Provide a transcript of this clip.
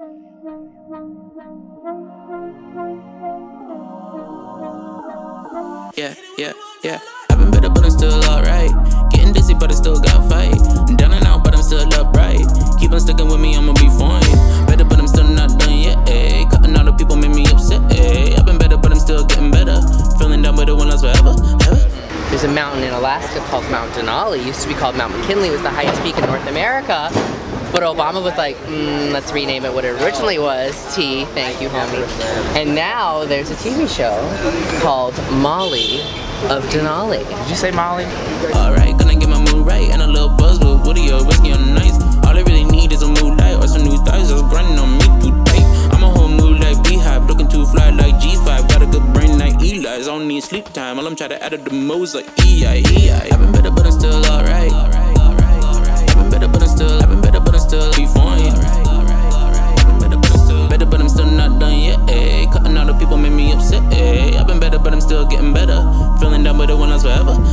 Yeah. I've been better, but I'm still alright. Getting dizzy, but I still got fight. I'm down and out, but I'm still upright. Keep on sticking with me, I'ma be fine. Better, but I'm still not done yet. Ay. Cutting all the people make me upset. Ay. I've been better, but I'm still getting better. Feeling down, but it won't last forever. There's a mountain in Alaska called Mount Denali. It used to be called Mount McKinley. It was the highest peak in North America. But Obama was like, let's rename it what it originally was, T, thank you, homie. And now there's a TV show called Molly of Denali. Did you say Molly? Alright, gonna get my mood right and a little buzz with Woody or whiskey on the nights. All I really need is a mood light or some new thighs just grinding on me too tight. I'm a whole mood like Beehive, looking too fly like G5. Got a good brain like Eli's, I don't need sleep time. All I'm trying to add up the modes like EI. I've been better, but I'm still alright. I've been better, but I'm still be fine. Better, but I'm still not done yet. Ay. Cutting all the people make me upset. Ay. I've been better, but I'm still getting better. Feeling down, but it won't last forever.